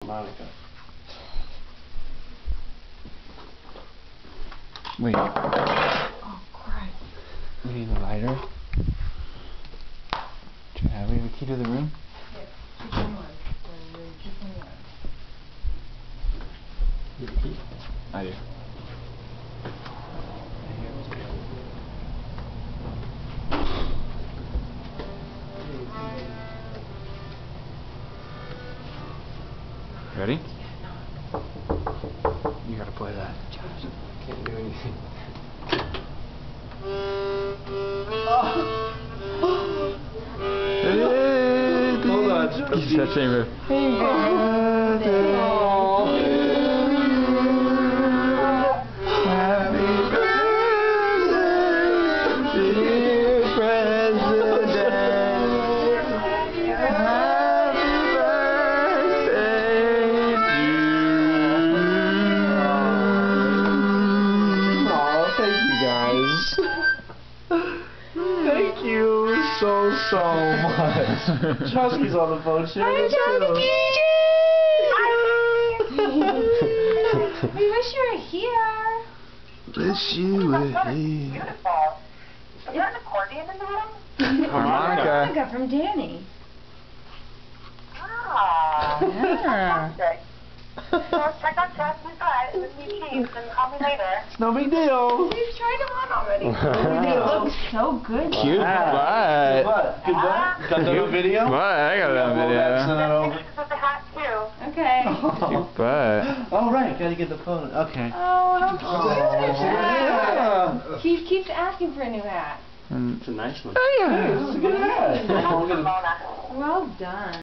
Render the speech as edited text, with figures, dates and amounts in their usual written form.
harmonica. Wait. Oh, Christ. We need a lighter. We have a key to the room? Yes, 221. Room 221. I do. Ready? You gotta play that. Can't do anything. Hold on. It's that same riff. Happy birthday, dear President. Happy birthday to you. Aw, thank you guys. Thank you so much. Chusky's on the phone. Hi, Chusky! We wish you were here. Wish you were here. Beautiful. Is there an accordion in that? Harmonica. Harmonica from Danny. Ah. Yeah. Fantastic. Well, check on Chesney's butt in the CTs and call me later. It's no big deal. We've tried them on already. They look so good. Cute butt. What? Good butt? Got that on video? Butt, I got that on Send video. that over. Pictures of the hat, too. Okay. Cute butt. Oh, right. Gotta get the phone. Okay. Oh, how cute. Yeah. He keeps asking for a new hat. And It's a nice one. oh yeah. This is a good hat. Mona. Well done.